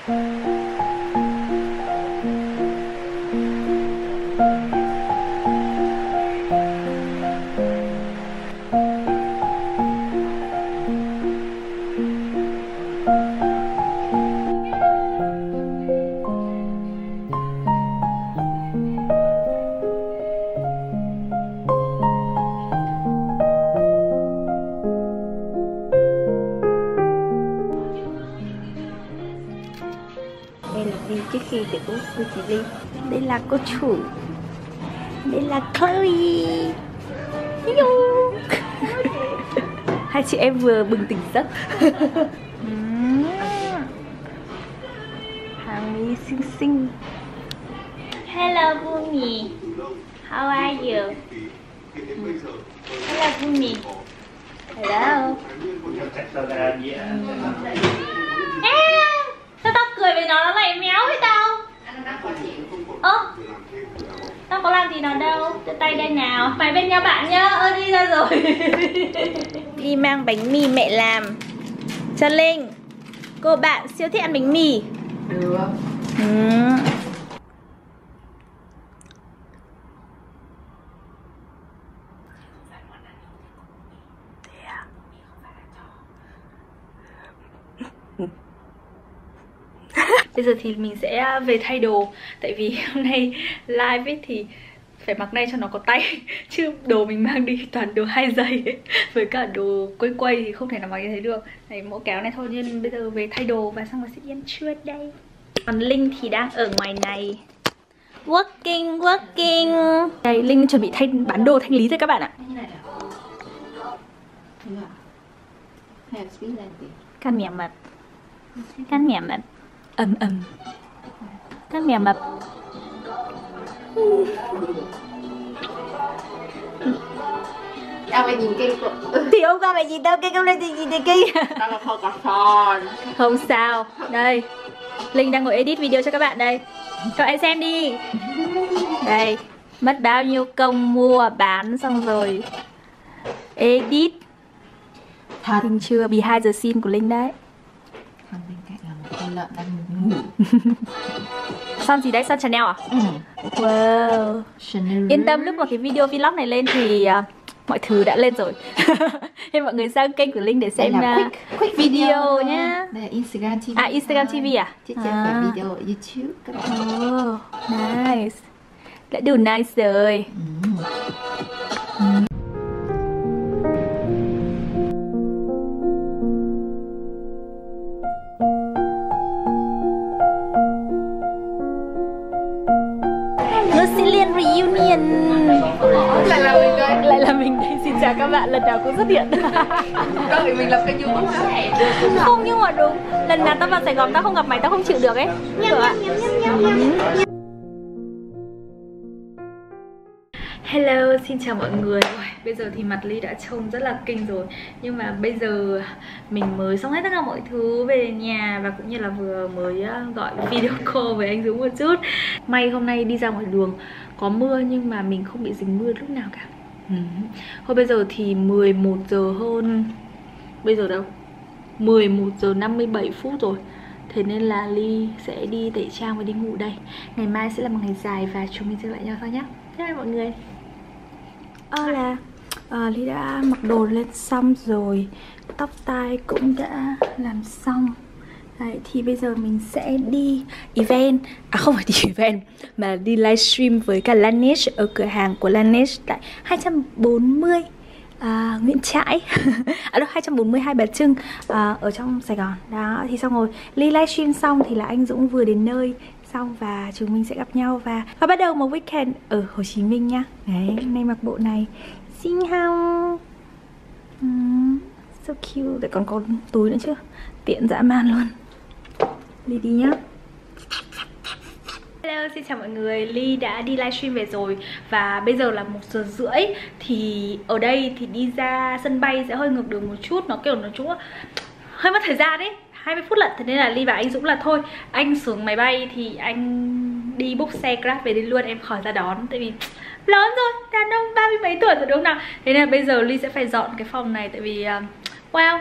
Trước khi để uống với chị Ly. Đây là cô chủ. Đây là Chloe. Hello. Hai chị em vừa bừng tỉnh giấc. Hàng mi xinh xinh. Hello Bumi. How are you? Hello Bumi. Hello. Sao tao cười với nó lại méo với tao? Tao có làm gì nó đâu. Đưa tay đây nào. Mày bên nhau bạn nhá. Đi ra rồi. Đi mang bánh mì mẹ làm cho Linh. Cô bạn siêu thích ăn bánh mì. Được. Bây giờ thì mình sẽ về thay đồ. Tại vì hôm nay live ấy thì phải mặc này cho nó có tay. Chứ đồ mình mang đi toàn đồ 2 giây ấy. Với cả đồ quây quây thì không thể nào mặc như thế được. Đấy, mẫu kéo này thôi. Nhưng bây giờ về thay đồ và xong rồi sẽ ăn trưa đây. Còn Linh thì đang ở ngoài này. Working. Đây, Linh chuẩn bị bán đồ thanh lý rồi các bạn ạ. Căn mẹ mập. Ầm Căn mèo mập. Tao phải nhìn cây. Thì hôm qua mày nhìn tao cây, hôm nay thì nhìn thấy cây. Tao là không có son. Không sao. Đây, Linh đang ngồi edit video cho các bạn đây. Cho anh xem đi. Đây, mất bao nhiêu công mua bán xong rồi edit. Thật. Linh chưa behind the scene của Linh đấy. Bên cạnh là một con lợn đang ngủ. Son gì đấy? Son Chanel à? Wow. Chanel. Yên tâm, lúc mà cái video vlog này lên thì mọi thứ đã lên rồi. Nên mọi người sang kênh của Linh để xem quick video nhá. Đây là Instagram TV. Instagram TV à? Chứ chưa phải video ở YouTube các bạn. Nice. Đã đủ nice rồi. Brazilian reunion. Lại là mình đây. Xin chào các bạn, lần nào cũng xuất hiện. Đâu thì mình làm kênh YouTube hả? Không, nhưng mà đúng, lần nào tao vào Sài Gòn tao không gặp mày tao không chịu được ấy. Hello, xin chào mọi người. Bây giờ thì mặt Ly đã trông rất là kinh rồi. Nhưng mà bây giờ mình mới xong hết tất cả mọi thứ về nhà. Và cũng như là vừa mới gọi video call với anh Dũng một chút. May hôm nay đi ra ngoài đường có mưa nhưng mà mình không bị dính mưa lúc nào cả. Thôi bây giờ thì 11 giờ hơn. Bây giờ đâu? 11 giờ 57 phút rồi. Thế nên là Ly sẽ đi tẩy trang và đi ngủ đây. Ngày mai sẽ là một ngày dài và chúng mình sẽ lại nhau thôi nhé. Bye mọi người. Ly đã mặc đồ lên xong rồi. Tóc tai cũng đã làm xong. Đấy, thì bây giờ mình sẽ đi event. Không phải đi event mà đi livestream với cả Laneige ở cửa hàng của Laneige tại 240 Nguyễn Trãi. Đâu 240 Hai Bà Trưng ở trong Sài Gòn. Đó, thì xong rồi Ly livestream xong thì là anh Dũng vừa đến nơi xong và chúng mình sẽ gặp nhau và bắt đầu một weekend ở Hồ Chí Minh nha. Đấy, hôm nay mặc bộ này xinh không? So cute. Để còn có túi nữa chứ. Tiện dã man luôn. Ly đi nhá. Hello, xin chào mọi người. Ly đã đi livestream về rồi. Và bây giờ là 1 giờ rưỡi. Thì ở đây thì đi ra sân bay sẽ hơi ngược đường một chút. Nó kiểu nói chung là hơi mất thời gian ấy, 20 phút lận. Thế nên là Ly bảo anh Dũng là thôi, anh xuống máy bay thì anh đi book xe Grab về đi luôn, em khỏi ra đón. Tại vì lớn rồi, đàn ông 30 mấy tuổi rồi đúng không nào. Thế nên là bây giờ Ly sẽ phải dọn cái phòng này. Tại vì wow,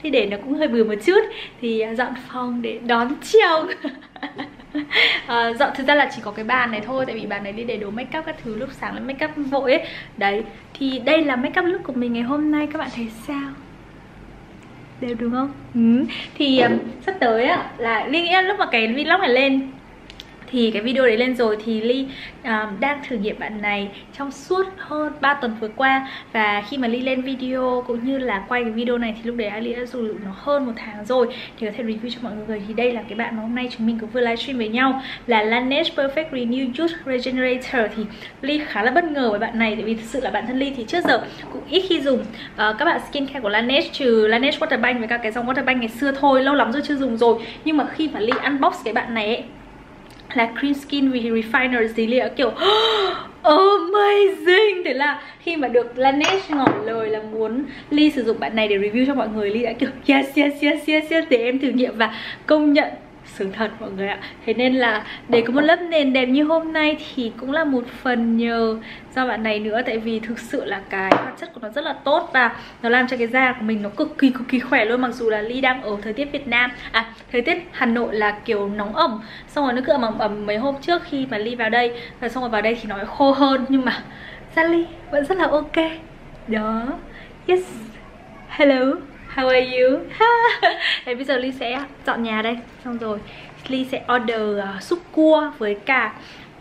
thì để nó cũng hơi bừa một chút thì dọn phòng để đón chồng. Dọn thực ra là chỉ có cái bàn này thôi, tại vì bàn này đi để đồ make up các thứ, lúc sáng lên make up vội ấy. Đấy, thì đây là make up look của mình ngày hôm nay, các bạn thấy sao? Đều đúng không? Thì sắp tới á là Ly nghĩ lúc mà cái vlog này lên thì cái video đấy lên rồi thì Ly đang thử nghiệm bạn này trong suốt hơn 3 tuần vừa qua. Và khi mà Ly lên video cũng như là quay cái video này thì lúc đấy Ly đã dùng nó hơn 1 tháng rồi thì có thể review cho mọi người. Thì đây là cái bạn mà hôm nay chúng mình cũng vừa livestream với nhau là Laneige Perfect Renew Youth Regenerator. Thì Ly khá là bất ngờ với bạn này, tại vì thực sự là bản thân Ly thì trước giờ cũng ít khi dùng các bạn skincare của Laneige, trừ Laneige Waterbank với cả cái dòng Waterbank ngày xưa thôi, lâu lắm rồi chưa dùng rồi. Nhưng mà khi mà Ly unbox cái bạn này ấy, là Cream Skin Refiner thì Ly kiểu amazing. Thế là khi mà được Laneige ngỏ lời là muốn Ly sử dụng bạn này để review cho mọi người, Ly đã kiểu yes để em thử nghiệm và công nhận sự thật mọi người ạ. Thế nên là để có một lớp nền đẹp như hôm nay thì cũng là một phần nhờ do bạn này nữa. Tại vì thực sự là cái hoạt chất của nó rất là tốt và nó làm cho cái da của mình nó cực kỳ khỏe luôn. Mặc dù là Ly đang ở thời tiết Việt Nam, thời tiết Hà Nội là kiểu nóng ẩm, xong rồi nó cứ ẩm mấy hôm trước khi mà Ly vào đây, và xong rồi vào đây thì nó khô hơn, nhưng mà da Ly vẫn rất là ok. Đó, yes, hello, how are you? Đấy, bây giờ Ly sẽ dọn nhà đây. Xong rồi Ly sẽ order súp cua với cả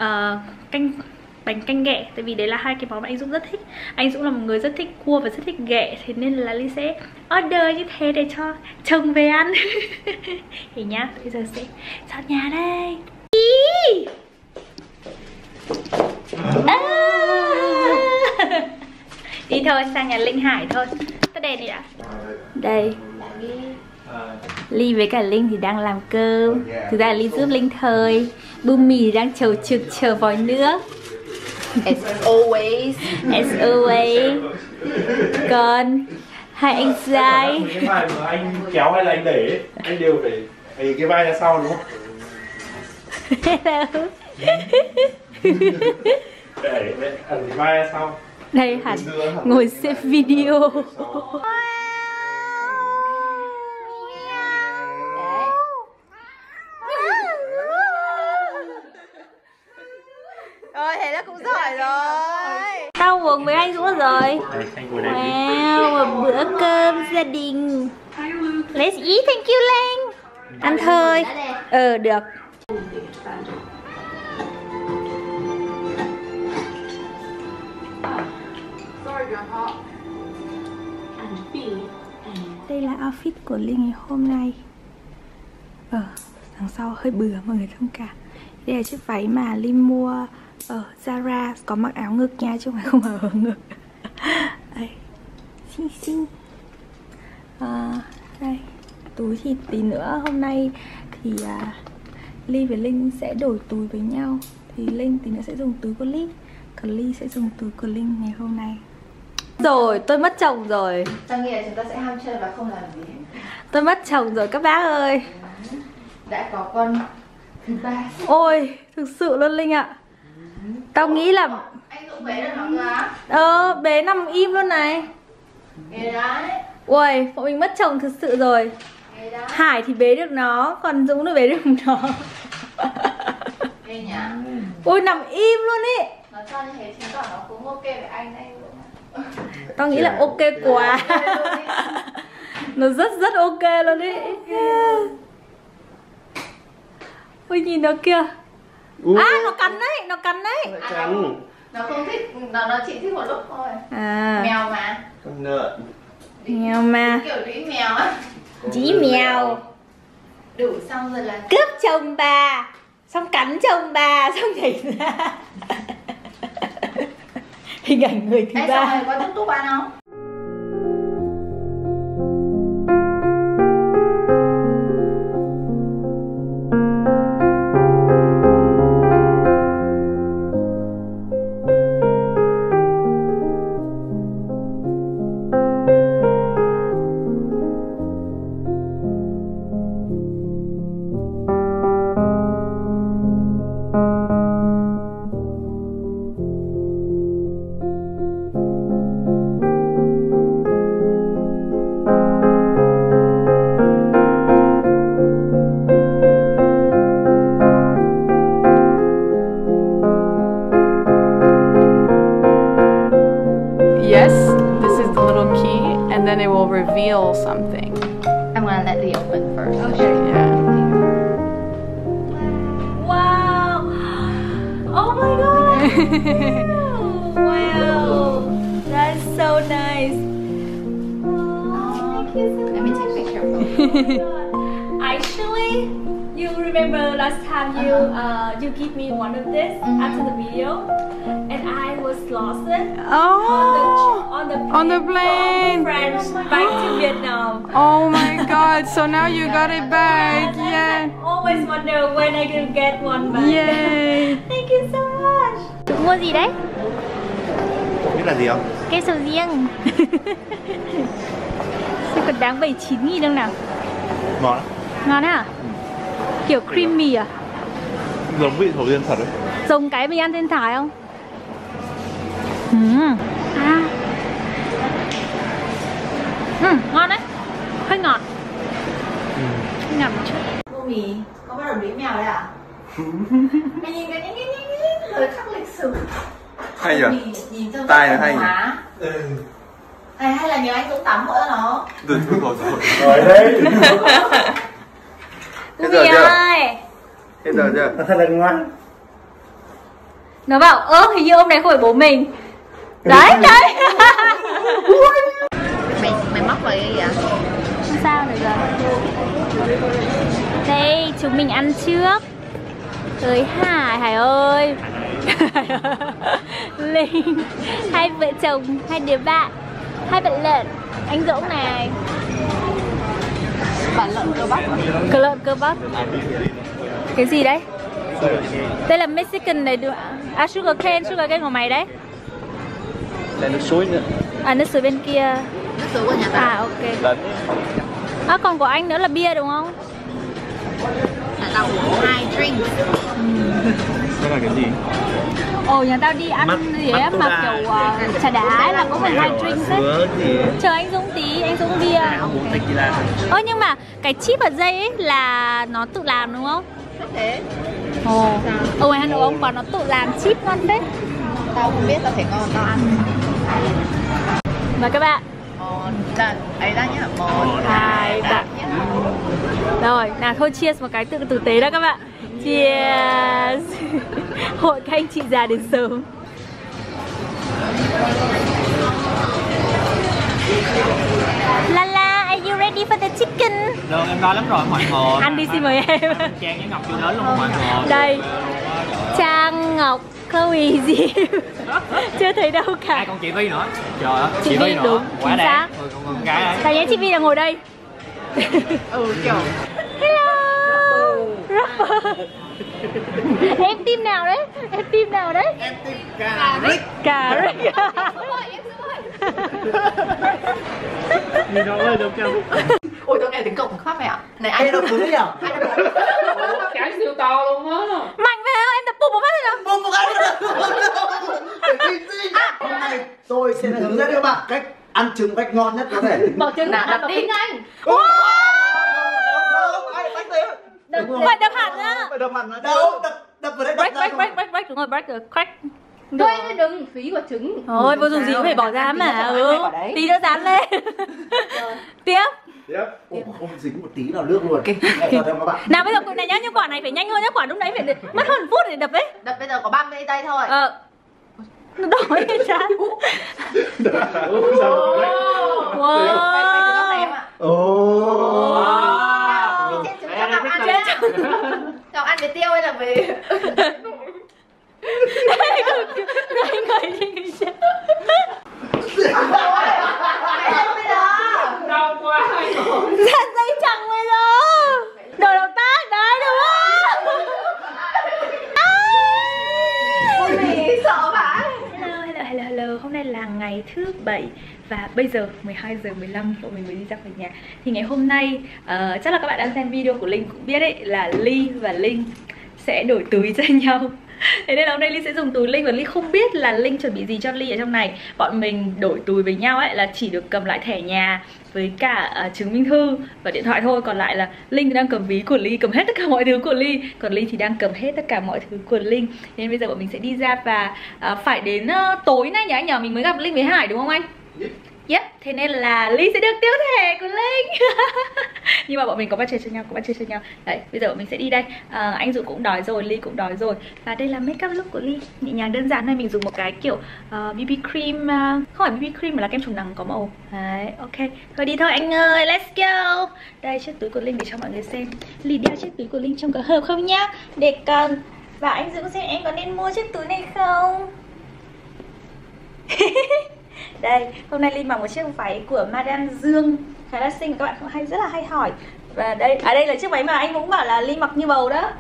bánh canh ghẹ. Tại vì đấy là hai cái món mà anh Dũng rất thích. Anh Dũng là một người rất thích cua và rất thích ghẹ, thế nên là Ly sẽ order như thế để cho chồng về ăn. Thì nhá, bây giờ sẽ dọn nhà đây. Đi thôi, sang nhà Linh Hải thôi. Tắt đèn đi đã. Đây, Ly với cả Linh thì đang làm cơm. Thực ra là Ly giúp Linh thôi. Bumi thì đang chầu trực chờ vòi nước. As always. As always. Còn hai anh trai. Cái vai mà anh kéo hay là anh đẩy ấy, anh đều phải cái vai ra sau đúng không? Hello. Đẩy cái vai ra sau. Đây hẳn ngồi xem video. Rồi thế là cũng giỏi rồi. Tao uống với anh Dũng rồi. Wow, một bữa cơm gia đình. Let's eat, thank you Linh. Ăn thôi. Được. Đây là outfit của Linh ngày hôm nay. Đằng sau hơi bừa mọi người thông cảm. Đây là chiếc váy mà Linh mua ở Zara, có mặc áo ngực nha chứ không phải ở ngực. Đây, xinh. Đây, túi thì tí nữa hôm nay thì Ly với Linh sẽ đổi túi với nhau. Thì Linh tí nữa sẽ dùng túi của Ly, còn Ly sẽ dùng túi của Linh ngày hôm nay. Rồi, tôi mất chồng rồi. Tao nghĩ là chúng ta sẽ ham chơi và không làm gì. Tôi mất chồng rồi các bác ơi. Đã có con thứ 3. Ôi, thực sự luôn Linh ạ. Tao nghĩ là anh Dũng bế được nó cơ. Bế nằm im luôn này. Ghê đấy. Ui, bọn mình mất chồng thực sự rồi. Ghê đấy. Hải thì bế được nó, còn Dũng nó bế được nó. Ghê nhỉ. Ôi, nằm im luôn ý. Nó cho như thế chứng tỏ nó cũng ok với anh đấy. Tao nghĩ là ok quá. Nó rất ok luôn ý. Ôi nhìn nó kìa. Nó cắn đấy, nó cắn đấy. Nó không thích, nó chỉ thích một lúc thôi. Mèo mà. Con nợn. Mèo mà. Kiểu đĩ mèo á. Dĩ mèo. Đủ xong rồi là cướp chồng bà, xong cắn chồng bà, xong nhảy ra. Hình ảnh người thứ ba. xong rồi có túc ăn không? reveal something. I'm gonna let Lee open first. Okay. Yeah. Wow. Oh my god. Wow. That's so nice. Oh, thank you so much. Let me take a picture of both. Actually, you remember last time you give me one of this after the video, and I was lost it Oh, on the plane. from France back to Vietnam. Oh my god, so now you got it back. And Yeah. I always wonder when I can get one back. Yay. Thank you so much. Mua gì đấy? Biết là gì không? Cây sầu riêng. Sao còn đáng 79.000 đâu nào? Ngon lắm. Ngon à? Kiểu creamy à? Giống vị sầu riêng thật đấy. Giống cái mình ăn trên Thái không? Ngon đấy. Hơi ngọt. Ngọt một chút. Mua mì, con bắt đầu đếm mèo đấy à? Mày nhìn cái thời khắc lịch sử. Hay nhỉ? Nhìn trong Tai nó hay nhỉ? Hay là nhờ anh Dũng tắm hộ cho nó. Rồi rồi đấy. Hết giờ chưa? Hết giờ chưa? Thật là ngoan. Nó bảo hình như ông này không phải bố mình. Đấy. Mày móc vào cái gì ạ? Không sao được rồi. Đây, chúng mình ăn trước. Tới Hải ơi. Linh, hai vợ chồng, hai đứa bạn, hai bạn lợn. Anh Dũng này. Bạn lợn cơ bắp. Lợn cơ bắp. Cái gì đấy? Đây là Mexican này được. À, sugar cane của mày đấy. Lại nước suối nữa. À, nước suối bên kia. Nước suối của nhà ta. À, ok. À, còn của anh nữa là bia đúng không? Nhà tao uống 2 drink. Đây là cái gì? Ồ, nhà tao đi ăn gì á mà kiểu trà đá ấy là có phải 2 drink đấy. Chờ anh Dũng tí, anh Dũng bia. Ơ nhưng mà cái chip ở dây ấy là nó tự làm đúng không? Thế. Ồ. Ở ngoài Hà Nội ông bảo nó tự làm chip ngon đấy. Tao không biết, tao thấy ngon, tao ăn. Mời các bạn. Một lần, ấy ra nhá. 1, 2, 3. Rồi, nào thôi cheers một cái tử tế đó các bạn. Cheers. Hội các anh chị già đến sớm. Lala, are you ready for the chicken? Được, em đói lắm rồi mọi người. Anh đi xin mời em. Trang với Ngọc chưa đến luôn mọi người. Đây, Trang, Ngọc, Chloe gì chưa thấy đâu cả. Ai còn chị Vi nữa. Trời ơi, Chị Vi nữa. đúng, Quá chính đáng. xác. Con gái đấy. Tại nhé chị Vi là ngồi đây. kiểu. Hello. Rapper. Em team nào đấy? Em team nào đấy? Em tìm cà rích. Cà rích. Nhìn nó ơi được không? Ôi tao nghe tiếng cổng khóc mày ạ. Này ai đâu cứng nhỉ? Cái siêu to luôn á. Mạnh về không? Em tập bụng một phát rồi nào. Bụng một cái. Hôm nay tôi sẽ hướng dẫn các bạn cách ăn trứng cách ngon nhất có thể. Bỏ trứng nào đập tiếng anh. Phải đập hẳn á. Phải đập hẳn đâu, đập vào đây, đập ra. Break, đúng rồi, break rồi, crack. Thôi đừng phí quả trứng. Thôi, vô dùng gì cũng phải bỏ ra mà. Tí nữa dán lên. Tiếp. Không dính một tí nào nước luôn. Các bạn. Nào bây giờ này nhá, nhưng quả này phải nhanh hơn nhá, quả lúc nãy phải mất hơn phút để đập đấy. Đập bây giờ có 30 giây thôi. Nó đói cái chán. Chồng ăn với tiêu hay là về? Người đi chết. Đau quá. Dạ dây chẳng bây giờ. Đổi động tác đấy đúng không? Mày sợ vãi. Hello. Hôm nay là ngày thứ 7 và bây giờ 12 giờ 15 bọn mình mới đi ra khỏi nhà. Thì ngày hôm nay chắc là các bạn đã xem video của Linh cũng biết đấy, là Ly và Linh sẽ đổi túi cho nhau. Thế nên là hôm nay Linh sẽ dùng túi Linh và Linh không biết là Linh chuẩn bị gì cho Ly ở trong này. Bọn mình đổi túi với nhau ấy là chỉ được cầm lại thẻ nhà với cả chứng minh thư và điện thoại thôi. Còn lại là Linh thì đang cầm ví của Ly, cầm hết tất cả mọi thứ của Ly. Còn Ly thì đang cầm hết tất cả mọi thứ của Linh. Nên bây giờ bọn mình sẽ đi ra và phải đến tối nay nhỉ anh nhờ mình mới gặp Linh với Hải đúng không anh? Yep, thế nên là Ly sẽ được tiêu thẻ của Linh. Nhưng mà bọn mình có budget cho nhau, Đấy, bây giờ bọn mình sẽ đi đây. Anh Dũng cũng đói rồi, Ly cũng đói rồi. Và đây là make up look của Ly, nhẹ nhàng đơn giản thôi. Mình dùng một cái kiểu BB cream, không phải BB cream mà là kem chống nắng có màu. Đấy, ok. Thôi đi thôi anh ơi, let's go. Đây, chiếc túi của Linh để cho mọi người xem. Ly đeo chiếc túi của Linh trông có hợp không nhá. Để còn. Và anh Dũng xem em có nên mua chiếc túi này không. Đây, hôm nay Linh mặc một chiếc váy của Madame Dương khá là xinh, các bạn cũng rất là hay hỏi. Và đây là chiếc váy mà anh cũng bảo là Linh mặc như bầu đó.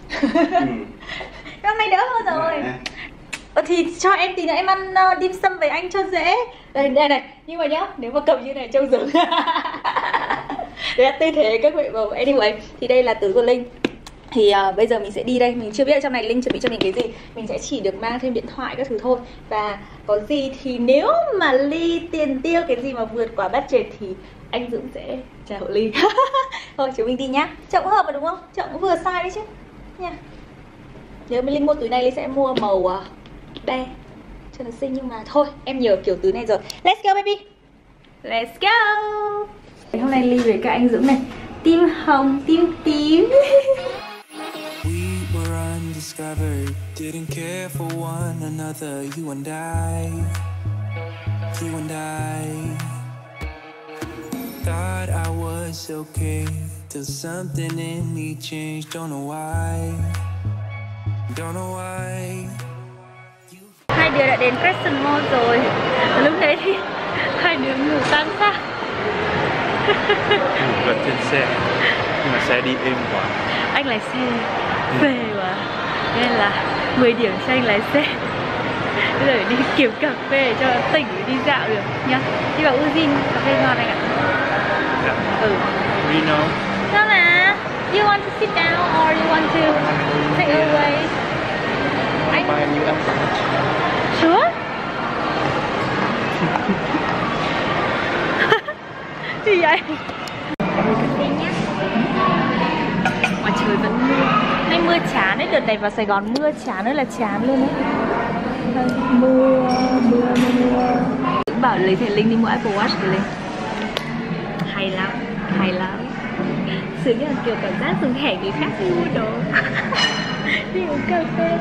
Hôm nay đỡ hơn rồi. Thì cho em tí nữa em ăn dim sum với anh cho dễ. Đây này, nhưng mà nhá, nếu mà cầm như này trông giống. Đấy là tư thế các vị bầu. Anyway, thì đây là túi của Linh. Thì bây giờ mình sẽ đi đây, mình chưa biết ở trong này Linh chuẩn bị cho mình cái gì. Mình sẽ chỉ được mang thêm điện thoại các thứ thôi. Và có gì thì nếu mà Ly tiền tiêu cái gì mà vượt quá budget thì anh Dũng sẽ chào Ly. Thôi chúng mình đi nhá. Chợ cũng hợp mà đúng không? Chợ cũng vừa size đấy chứ nha. Nếu mà Linh mua túi này Linh sẽ mua màu be cho nó xinh, nhưng mà thôi em nhớ kiểu túi này rồi. Let's go baby. Let's go. Hôm nay Ly với các anh Dũng này, tim hồng, tim tím. Undiscovered, didn't care for one another, you and I thought I was okay, till something in me changed, don't know why. Hai đứa đã đến Crescent Mall rồi. Lúc đấy thì hai đứa ngủ tan xác. Gần trên xe, nhưng mà xe đi êm quá. Anh lái xe phê quá, nên là 10 điểm cho anh lái xe. Bây giờ đi kiếm cà phê để cho tỉnh đi dạo được nhá. Đi vào Ujin, cà phê ngon anh ạ. Reno. Sao mà? You want to sit down or you want to take away? Anh Buy a new apple. Sure? Gì vậy? Ngoài trời vẫn mưa. Nay mưa chán ấy, đợt này vào Sài Gòn mưa chán ơi là chán luôn ấy. Mưa. Cũng bảo lấy thẻ Linh đi mua Apple Watch của Linh. Hay lắm. Sướng như là kiểu cảm giác dùng thẻ người khác mua đồ. Đi uống cà phê.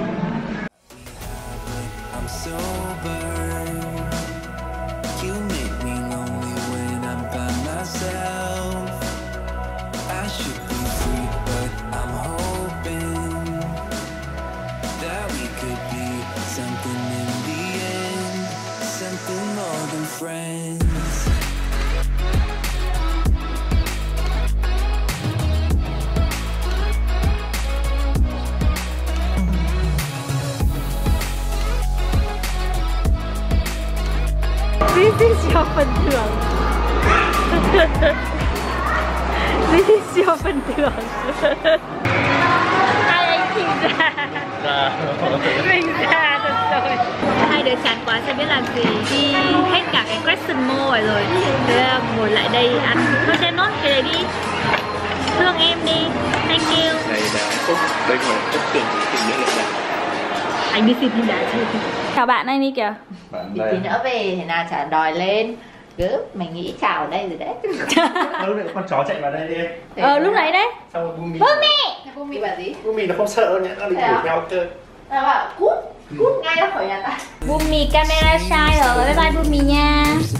This is your phần thưởng. This is your phần thưởng. Hai anh chị già. Mình già thật rồi. Hai đứa chán quá sẽ biết làm gì. Đi hết cả cái Crescent Mall rồi. Thế là ngồi lại đây ăn. Thôi xem nốt cái đấy đi. Thương em đi. Thank you. Này là Phúc, đây là Phúc tiền nữa là anh đi xin tin đã chứ. Chào bạn anh đi kìa. Thì tí nữa về thì nào trả đòi lên. Cứ mày nghĩ chào ở đây rồi đấy. lúc này con chó chạy vào đây đi em. Lúc nãy đấy. Xong rồi Bumi. Bumi bảo gì? Bumi nó không sợ nhá, nó định đuổi theo cơ. Nó bảo cút ngay ra khỏi nhà ta. Bumi camera shy rồi, bye bye Bumi nha.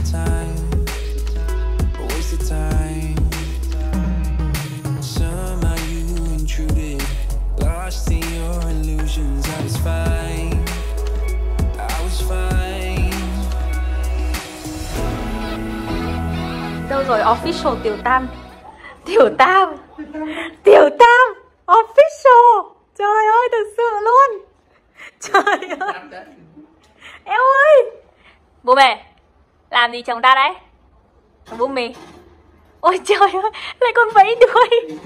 Đâu rồi official Tiểu Tam. Official. Trời ơi thật sự luôn. Trời ơi. Em ơi. Bố mẹ làm gì chồng ta đấy? Bố mẹ. Ôi trời ơi, lại còn vẫy đuôi.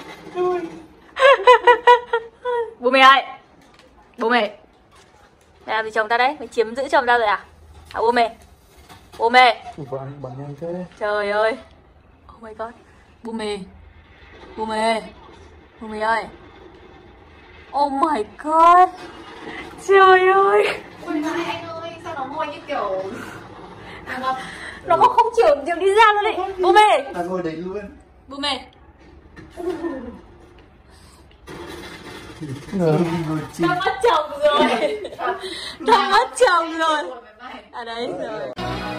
Bố mẹ ơi. Bố mẹ làm gì chồng ta đấy? Mày chiếm giữ chồng ta rồi à? Hả bố mẹ? Bố mẹ. Trời ơi. Oh my god. Bố mẹ. Bố mẹ. Bố mẹ ơi. Oh my god. Trời ơi. Ôi này anh ơi, sao nó môi như kiểu Nó không chịu đi ra luôn đấy. Bố mẹ. À, ngồi đấy luôn. Bố mẹ. Tao mất chồng rồi. Tao mất chồng rồi. À đấy rồi.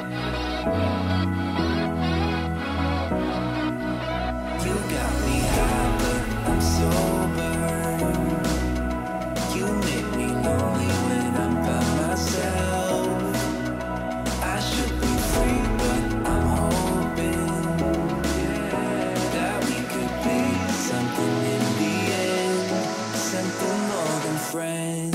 You got me high, but I'm sober. You make me lonely when I'm by myself. I should be free, but I'm hoping that we could be something in the end, something more than friends.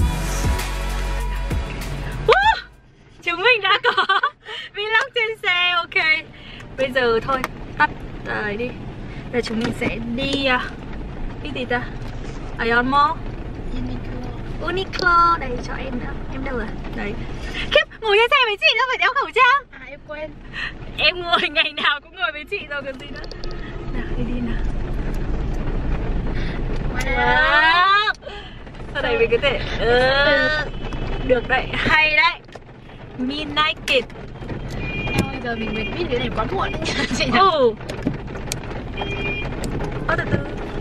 Chúng mình đã có vlog trên xe, ok. Bây giờ thôi, tắt đấy đi. Giờ chúng mình sẽ đi gì ta? Ion Mall, Uniqlo. Đây cho em nữa. Em đâu rồi? Đấy. Khiếp, ngồi trên xe với chị đâu phải đeo khẩu trang. À em quên. Em ngồi ngày nào cũng ngồi với chị rồi còn gì nữa. Nào đi nào. Wow. Sau đây mình có thể được đấy, hay đấy. Midnight. Bây giờ mình mới biết cái này quá muộn chị nhỉ? Từ từ.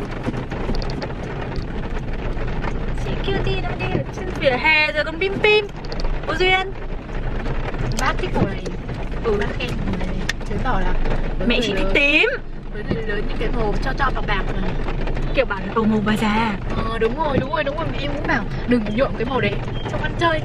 Chị kêu đi đang đi ở trên vỉa hè rồi còn bim bim. Cô Duyên. Bác thích màu này. Bác khen màu này. Chứng tỏ là mẹ chị thích tím. với người lớn những cái màu cho bạc bạc này. Kiểu bảo là màu bà già. Đúng rồi. Em cũng bảo đừng nhuộm cái màu đấy trong ăn chơi đi.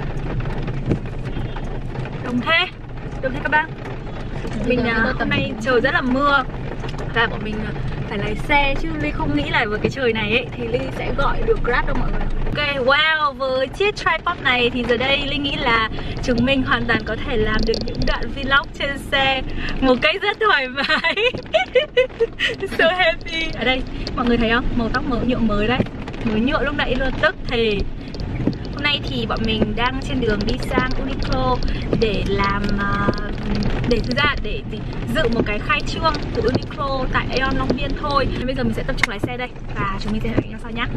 Đúng thế các bác. Mình hôm nay trời rất là mưa và bọn mình phải lái xe chứ Ly không nghĩ là với cái trời này ấy thì Ly sẽ gọi được Grab đâu mọi người. Ok, wow, với chiếc tripod này thì giờ đây Ly nghĩ là chúng mình hoàn toàn có thể làm được những đoạn vlog trên xe một cách rất thoải mái. So happy. Ở đây mọi người thấy không, màu tóc nhuộm mới đấy, mới nhuộm lúc nãy luôn tức thì. Hôm nay thì bọn mình đang trên đường đi sang Uniqlo để làm để dự một cái khai trương của Uniqlo tại Aeon Long Biên thôi. Nên bây giờ mình sẽ tập trung lái xe đây và chúng mình sẽ hẹn nhau sau nhé.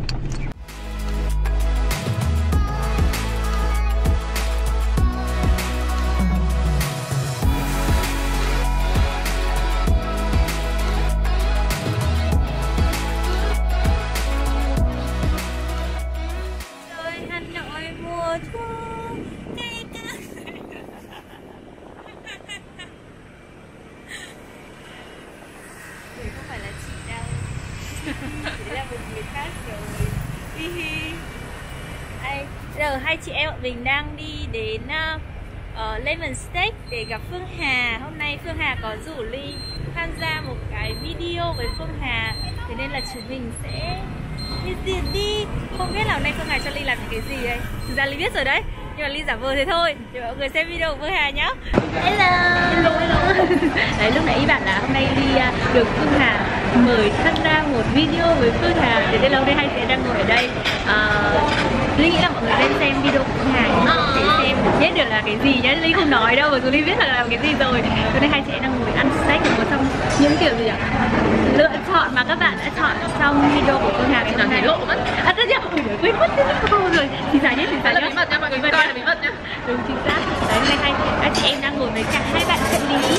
Giờ hai chị em bọn mình đang đi đến Lemon Steak để gặp Phương Hà. Hôm nay Phương Hà có rủ Ly tham gia một cái video với Phương Hà, thế nên là chúng mình sẽ đi. Không biết là hôm nay Phương Hà cho Ly làm những cái gì đây. Thực ra Ly biết rồi đấy, nhưng mà Ly giả vờ thế thôi để mọi người xem video của Phương Hà nhá. Hello. Đấy, lúc nãy ý bạn là hôm nay Ly được Phương Hà mời tham gia một video với Phương Hà, thế nên là hôm nay hai chị đang ngồi ở đây. Ly nghĩ là mọi người nên xem video của Phương Hà để xem biết được là cái gì nhá. Ly không nói đâu, bởi vì Ly biết là làm cái gì rồi. Cho nên hai chị đang ngồi ăn steak ở một trong những kiểu gì ạ? Lựa chọn mà các bạn đã chọn trong video của Phương Hà. Cái nào thấy lộ mất. À tất nhiên, quên mất rồi. Thì giải nhất. Bí mật nha, mọi người coi là bí mật nhá. Đúng chính xác. Đấy, hôm nay các chị em đang ngồi với cả hai bạn trợ lý.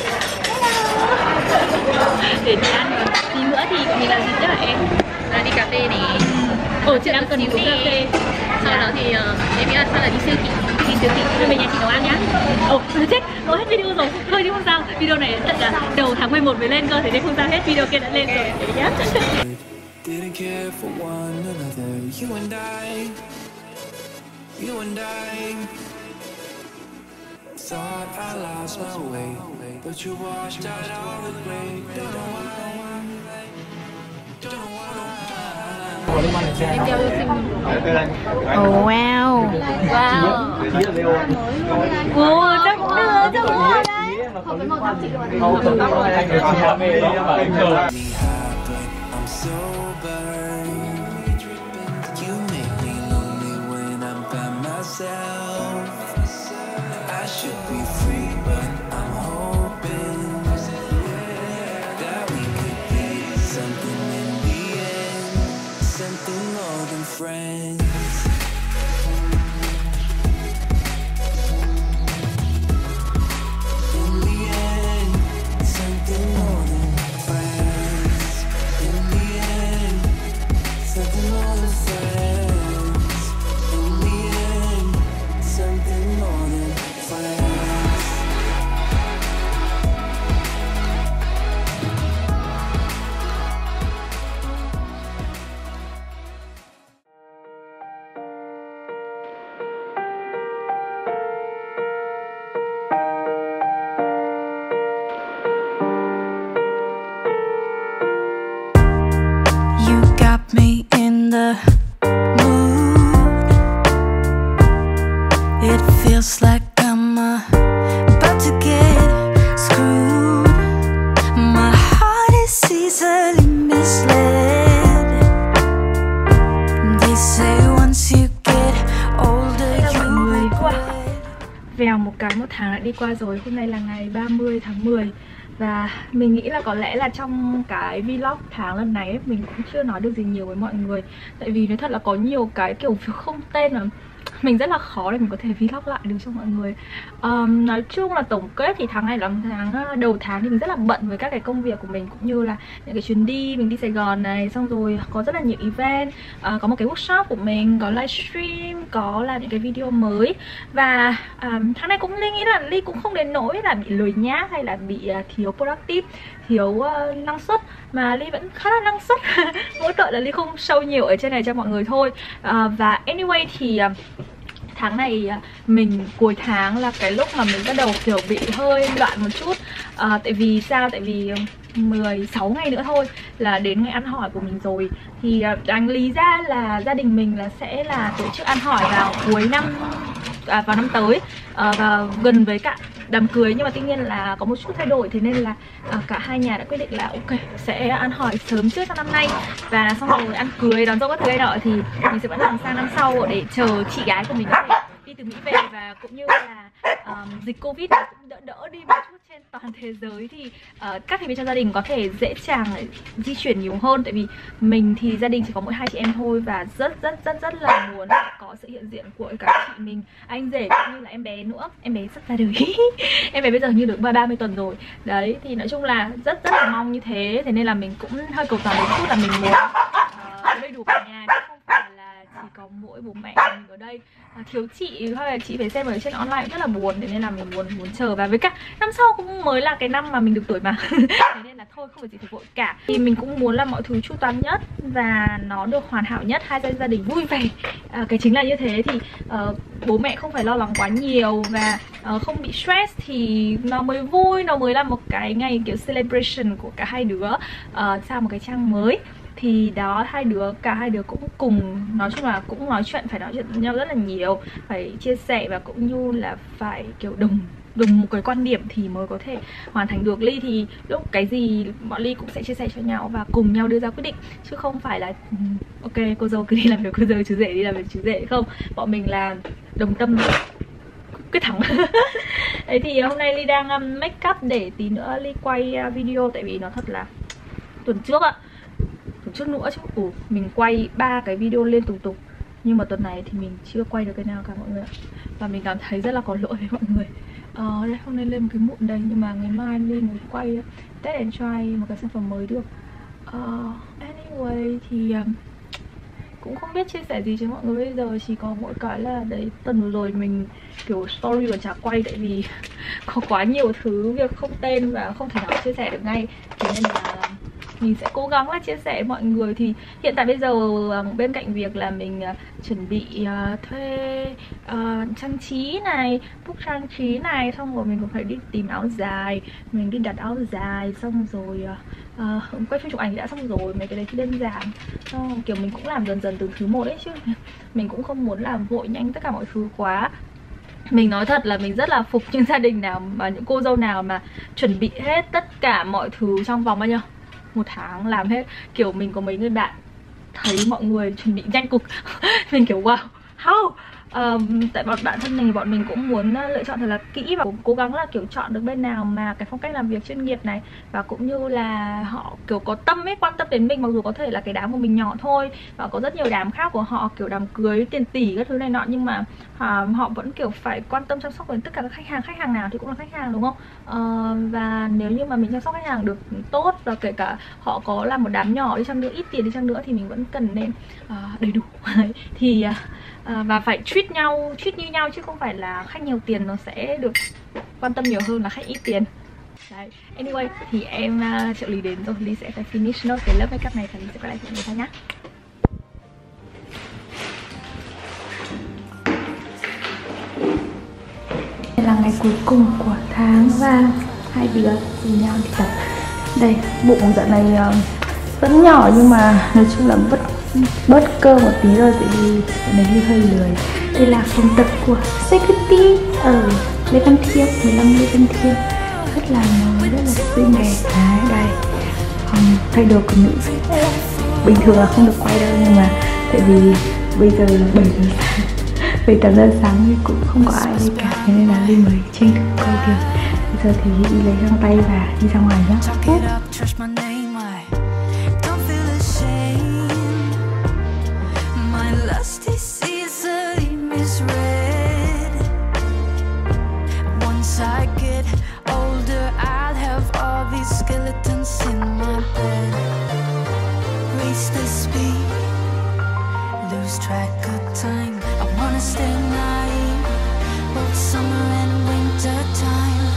Để đi ăn. Tí nữa thì mình làm gì nữa hả em? Là đi cà phê này. Chị đang cần uống cà phê. Sau đó thì em nghĩ là chắc là đi siêu thị. Thôi về nhà chị nấu ăn nhá. Chết, nấu hết video rồi. Thôi chứ không sao. Video này tận là đầu tháng 11 mới lên cơ, thế nên không sao, hết video kia đã lên rồi. Đấy nhá. Didn't care for one another. You and I thought I lost my way, but you washed out all the gray. Don't know why. Em đeo yêu xinh. Oh wow. Ồ, chắc cũng được, chắc cũng được đấy. Không với màu tóc chị luôn. I'm sober. You make me lonely when I'm by myself. I should be free, but I'm hoping that we could be something in the end, something more than friends. In the end. more than friends. In the end, something more than friends. Me in the mood. It feels like I'm about to get screwed. My heart is easily misled. They say once you get older you regret. Vèo một cái một tháng đã đi qua rồi. Hôm nay là ngày 30 tháng 10. Và mình nghĩ là có lẽ là trong cái vlog tháng lần này ấy, mình cũng chưa nói được gì nhiều với mọi người. Tại vì nói thật là có nhiều cái kiểu việc không tên mà mình rất là khó để mình có thể vlog lại được cho mọi người. Nói chung là tổng kết thì tháng này là tháng đầu tháng thì mình rất là bận với các cái công việc của mình, cũng như là những cái chuyến đi. Mình đi Sài Gòn này, xong rồi có rất là nhiều event, có một cái workshop của mình, có livestream, có làm những cái video mới. Và tháng này cũng Ly nghĩ là Ly cũng không đến nỗi là bị lười nhác hay là bị thiếu productive, thiếu năng suất, mà Ly vẫn khá là năng suất. Mỗi tội là Ly không show nhiều ở trên này cho mọi người thôi. Và anyway thì tháng này mình cuối tháng là cái lúc mà mình bắt đầu kiểu bị hơi loạn một chút. Tại vì sao? Tại vì 16 ngày nữa thôi là đến ngày ăn hỏi của mình rồi. Thì đáng lý ra là gia đình mình là sẽ là tổ chức ăn hỏi vào cuối năm, vào năm tới, và gần với cả đám cưới. Nhưng mà tuy nhiên là có một chút thay đổi, thế nên là cả hai nhà đã quyết định là ok, sẽ ăn hỏi sớm trước trong năm nay, và xong rồi ăn cưới, đón dâu các thứ này nọ thì mình sẽ vẫn làm sang năm sau để chờ chị gái của mình có thể đi từ Mỹ về. Và cũng như là dịch Covid cũng đỡ đi một chút trên toàn thế giới, thì các thành viên trong gia đình có thể dễ dàng di chuyển nhiều hơn. Tại vì mình thì gia đình chỉ có mỗi 2 chị em thôi, và rất là muốn có sự hiện diện của cả chị mình, anh rể cũng như là em bé nữa. Em bé sắp ra đời. Em bé bây giờ như được 30 tuần rồi. Đấy, thì nói chung là rất là mong như thế. Thế nên là mình cũng hơi cầu toàn một chút là mình muốn đầy đủ cả nhà, chứ không phải là chỉ có mỗi bố mẹ mình ở đây. Thiếu chị hay là chị phải xem ở trên online cũng rất là buồn. Thế nên là mình muốn chờ. Và với cả năm sau cũng mới là cái năm mà mình được tuổi mà. Thế nên là thôi, không phải gì phải vội cả. Thì mình cũng muốn là mọi thứ chu toàn nhất và nó được hoàn hảo nhất, hai gia đình vui vẻ. Cái chính là như thế, thì bố mẹ không phải lo lắng quá nhiều và không bị stress, thì nó mới vui, nó mới là một cái ngày kiểu celebration của cả hai đứa sau một cái trang mới. Thì đó, cả hai đứa cũng cùng, nói chung là cũng nói chuyện, phải nói chuyện với nhau rất là nhiều, phải chia sẻ và cũng như là phải kiểu đồng một cái quan điểm thì mới có thể hoàn thành được. Ly thì lúc cái gì bọn Ly cũng sẽ chia sẻ cho nhau và cùng nhau đưa ra quyết định, chứ không phải là ok cô dâu cứ đi làm việc cô dâu, chú rể đi làm việc chú rể. Không, bọn mình là đồng tâm quyết thắng. Đấy, thì hôm nay Ly đang make up để tí nữa Ly quay video. Tại vì nó thật là tuần trước nữa chứ mình quay 3 cái video liên tục, nhưng mà tuần này thì mình chưa quay được cái nào cả mọi người ạ. Và mình cảm thấy rất là có lỗi với mọi người. Đây, hôm nay lên một cái mụn đây, nhưng mà ngày mai Ly mới quay test and try một cái sản phẩm mới được. Anyway thì cũng không biết chia sẻ gì cho mọi người bây giờ, chỉ có mỗi cái là đấy, tuần vừa rồi mình kiểu story còn chả quay, tại vì có quá nhiều thứ việc không tên và không thể nào chia sẻ được ngay. Thế nên là mình sẽ cố gắng là chia sẻ với mọi người. Thì hiện tại bây giờ bên cạnh việc là mình chuẩn bị thuê trang trí này, book trang trí này, xong rồi mình cũng phải đi tìm áo dài, mình đi đặt áo dài, xong rồi quay phim chụp ảnh thì đã xong rồi, mấy cái đấy thì đơn giản. Kiểu mình cũng làm dần từ thứ một ấy, chứ mình cũng không muốn làm vội nhanh tất cả mọi thứ quá. Mình nói thật là mình rất là phục những gia đình nào và những cô dâu nào mà chuẩn bị hết tất cả mọi thứ trong vòng bao nhiêu, 1 tháng làm hết. Kiểu mình có mấy người bạn thấy mọi người chuẩn bị nhanh cực. Mình kiểu wow, how? Tại bản thân mình, bọn mình cũng muốn lựa chọn thật là kỹ và cố gắng là kiểu chọn được bên nào mà cái phong cách làm việc chuyên nghiệp này, và cũng như là họ kiểu có tâm ấy, quan tâm đến mình. Mặc dù có thể là cái đám của mình nhỏ thôi và có rất nhiều đám khác của họ, kiểu đám cưới tiền tỷ các thứ này nọ, nhưng mà họ vẫn kiểu phải quan tâm chăm sóc đến tất cả các khách hàng nào thì cũng là khách hàng, đúng không? Và nếu như mà mình chăm sóc khách hàng được tốt, và kể cả họ có là một đám nhỏ đi chăng nữa, ít tiền đi chăng nữa, thì mình vẫn cần nên đầy đủ thì và phải treat như nhau, chứ không phải là khách nhiều tiền nó sẽ được quan tâm nhiều hơn là khách ít tiền. Đấy. Anyway, thì em trợ lý đến rồi, Ly sẽ phải finish nốt cái lớp makeup này và Ly sẽ quay lại cho người ta nhé. Đây là ngày cuối cùng của tháng và hai đứa cùng nhau đi tập. Đây, bụng dạo này vẫn nhỏ nhưng mà nói chung là bớt cơ một tí rồi, tại vì này đi hơi lười. Đây là phòng tập của Security ở Lê Văn Thiêm, 15 Lê Văn Thiêm, rất là mới, rất là xinh đẹp. Đấy, đây phòng thay đồ của nữ. Bình thường là không được quay đâu, nhưng mà tại vì bây giờ là 7 giờ sáng thì cũng không có ai đây cả, thế nên là Ly mới tranh thủ quay được. Bây giờ thì đi lấy găng tay và đi ra ngoài nhé. Lusty easily misread. Once I get older, I'll have all these skeletons in my bed. Race the speed, lose track of time. I wanna stay naive, both summer and winter time.